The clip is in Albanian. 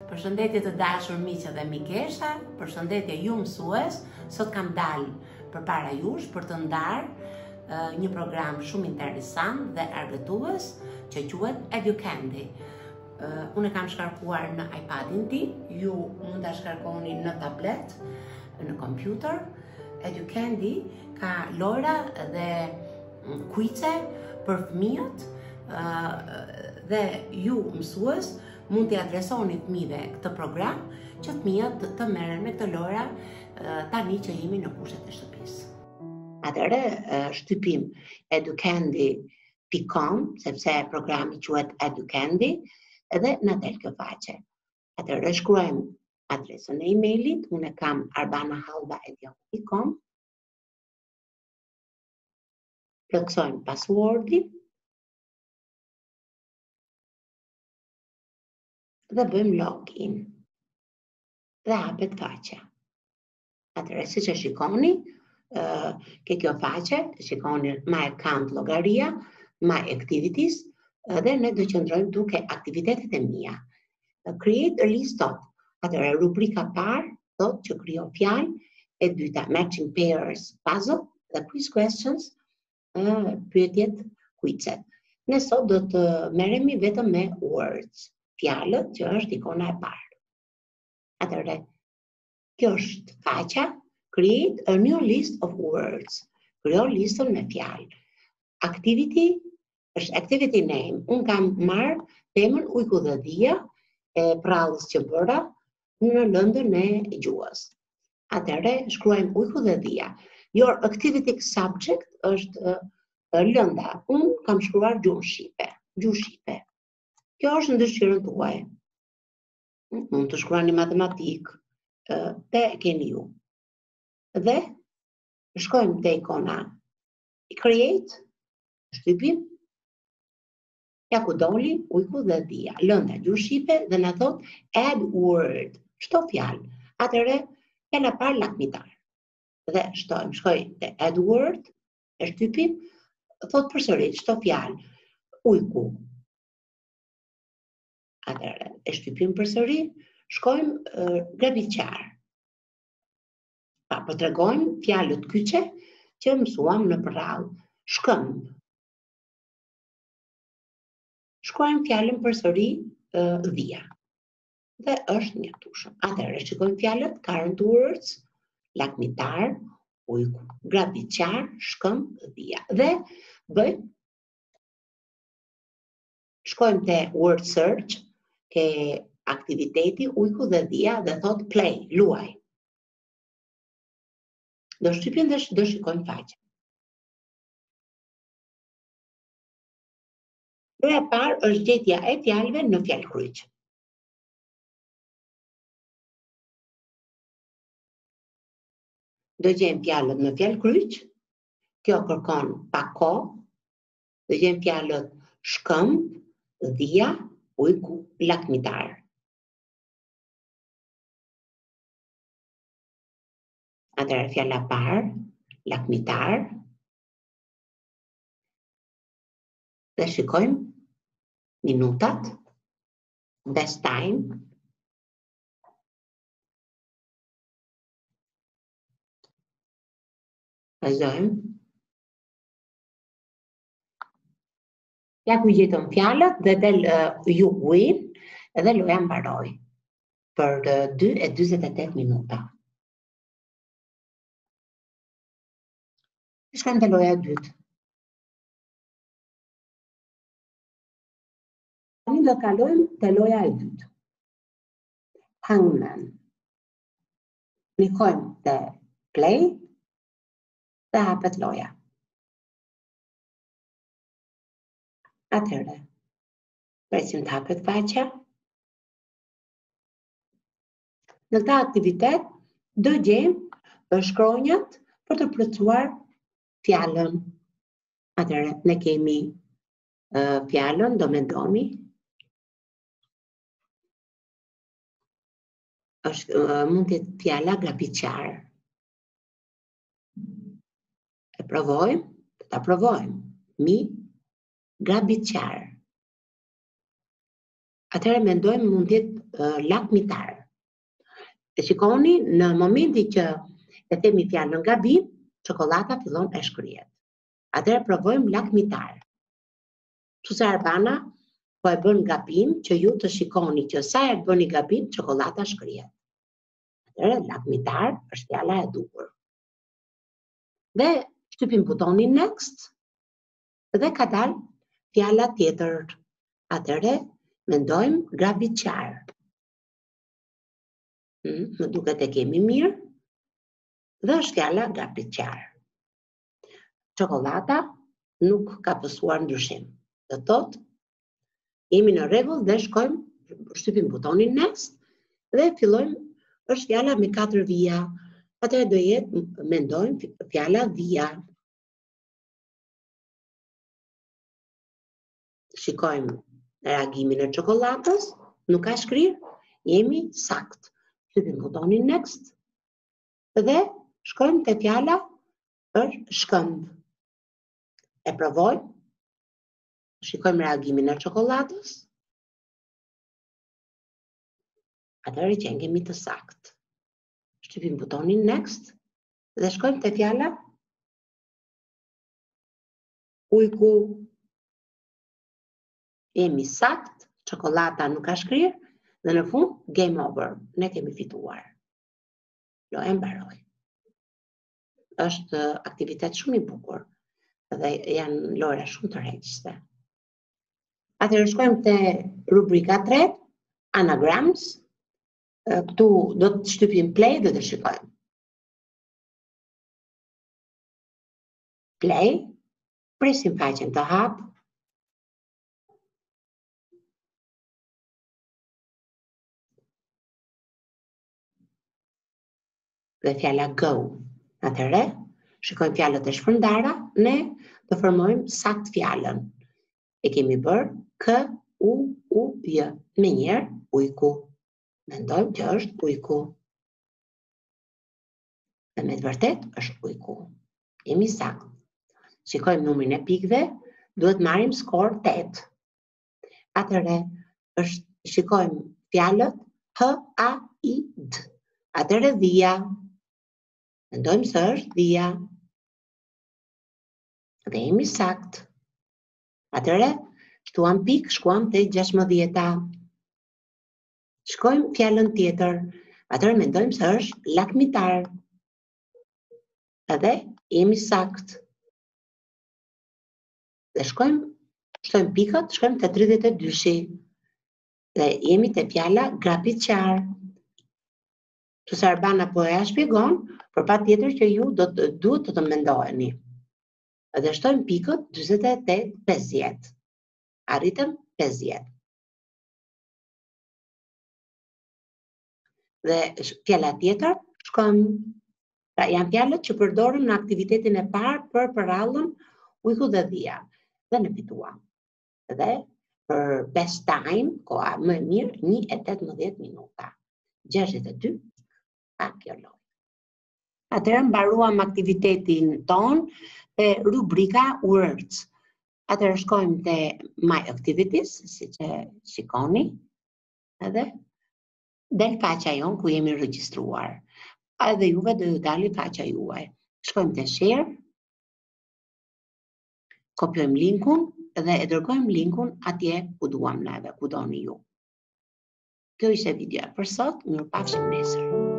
Përshëndetje të dashur miqë dhe mikesha, përshëndetje ju mësues. Sot kam dalë përpara jush për të ndarë një program shumë interesant dhe argëtues që quhet Educandy. Unë e kam shkarkuar në iPadin tim, ju mund ta shkarkoni në tablet, në kompjuter. Educandy ka lojra dhe kuice për fëmijët dhe ju mësues mund t'i adresoni fëmijëve këtë program që fëmijët të merren me këtë lojra tani që jemi në kushtet e shtëpisë. Atëherë shtypim educandy.com, sepse programi quhet Educandy, edhe na del kjo faqe. Atëherë shkruajmë adresën e emailit, unë kam arbanahalva@yahoo.com. Plotësojmë passwordin dhe bëjmë login dhe hapet faqja. Atëherë siç e shikoni, ke kjo faqe, shikoni my account llogaria, my activities, dhe ne do qëndrojmë duke aktivitetet e mia. Create a list of. Atëherë rubrika parë thotë që krijo fjalë, e dyta matching pairs puzzle dhe quiz questions, pyetjet quizet. Ne sot do të merremi vetëm me words, fjalët që është ikona e parë. Atëherë, kjo është faqja create a new list of words. Krijo listën me fjalë. Activity është activity name. Unë kam marrë temën ujku dhe dia e prallës që bëra në lëndën e gjuhës. Atëherë shkruajmë ujku dhe dia. Your activity subject është lënda. Unë kam shkruar gjuhë shqipe. Kjo është në dëshirën tuaj. Mund të shkruani matematik, te keni ju. Dhe shkojmë te ikona create, shtypim, ja ku doli ujku dhe dia. Lënda gjuhë shqipe dhe na thot add word, shto fjalë. Atëherë fjala parë lakmitar. Dhe shkoj te add word, e shtypim, thot përsëri shto fjalë ujku. Atëherë e shtypim përsëri, shkojmë grabitqar. Po tregojmë fjalët kyçe që mësuam në prrallë. Shkëmb. Shkruajmë fjalën përsëri dhia. Dhe është mjaftueshëm. Atëherë shikojmë fjalët current words, lakmitar, ujku, grabitqar, shkëmb, dhia. Dhe bëjmë shkojmë te word search, ke aktiviteti ujku dhe dia dhe thot play, luaj. Do shtypim dhe do shikojmë faqen. Loja e parë është gjetja e fjalëve në fjalkryq. Do gjejmë fjalët në fjalkryq. Kjo kërkon pak kohë. Do gjejmë fjalët shkëmb, dhia, ujku, lakmitar. Atëherë fjala parë, lakmitar. Dhe shikojmë minutat, best time. Vazhdojmë. Ja ku gjetëm fjalët dhe del you win dhe loja mbaroi për 2:48 minuta. Shkojmë te loja e dytë. Tani do kalojmë te loja e dytë. Hangman. Klikojmë te play dhe hapet loja. Atëherë, presim të hapet faqja. Në këtë aktivitet do gjejmë shkronjat për të plotësuar fjalën. Atëherë, ne kemi fjalën do me domi. Mund të jetë fjala grabitqar. E provojmë, do ta provojmë. Mi grabitqar. Atëherë mendojmë mund të jetë lakmitar. E shikoni, në momentin që e themi fjalën gabim, çokolata fillon e shkrihet. Atëherë provojmë lakmitar. Çuse Arbana po e bën gabim që ju të shikoni që sa herë bëni gabim, çokolata shkrihet. Atëherë lakmitar është fjala e duhur. Dhe shtypim butonin next dhe ka dalë fjala tjetër. Atëherë mendojmë grabitçar. Më duket e kemi mirë. Dhe është fjala grabitçar. Çokolata nuk ka pësuar ndryshim. Do thotë jemi në rregull dhe shtypim butonin next dhe fillojmë, është fjala me 4 vija. Atëherë do jetë, mendojmë fjala vija. Shikojmë reagimin e çokoladës, nuk ka shkrir, jemi sakt. Shtypim butonin next dhe shkojmë te fjala për shkëmb. E provojmë. Shikojmë reagimin e çokoladës. Atëherë që jemi të sakt. Shtypim butonin next dhe shkojmë te fjala ujku. Jemi sakt, çokolata nuk ka shkrir dhe në fund game over. Ne kemi fituar. Loja mbaroi. Është aktivitet shumë i bukur dhe janë lojra shumë tërheqëse. Atëherë shkojmë te rubrika 3, anagrams. Këtu do të shtypim play dhe të shikojmë. Play, presim faqen të hap. Dhe fjala go. Atëherë, shikojmë fjalët e shpërndara, ne do formojmë sakt fjalën. E kemi bërë K-U-U-J. Me njerë, ujku. Mendojmë që është ujku. Dhe me të vërtet është ujku. Jemi sakt. Shikojmë numrin e pikëve, duhet marrim skor 8. Atëherë, shikojmë fjalët H-A-I-D. Atëherë dhia. Mendojmë se është dhia. Dhe jemi sakt. Atëherë, shtuam pik, shkuam te 16. Shkojmë fjalën tjetër. Atëherë mendojmë se është lakmitar. Edhe jemi sakt. Dhe shtojmë pikët, shkojmë te 32. Dhe jemi te fjala grabitçar. Çuse Arbana po ja shpjegon, por patjetër që ju duhet të mendoheni. Dhe shtojmë pikët 48, 50. Arritëm 50. Dhe fjala tjetër, shkojmë. Pra janë fjalët që përdorëm në aktivitetin e parë për përrallën ujku dhe dhia. Dhe ne fituam. Dhe për best time, koha më e mirë, 1:18 minuta. 62. Kjo lojë. Atëherë mbaruam aktivitetin ton te rubrika words. Atëherë shkojmë te my activities, siç e shikoni, edhe del faqja jon ku jemi regjistruar. Edhe juve do ju dali faqja juaj. Shkojmë te share, kopjojmë linkun dhe e dërgojmë linkun atje ku duam neve, ku doni ju. Kjo ishte videoja për sot, mirupafshim nesër.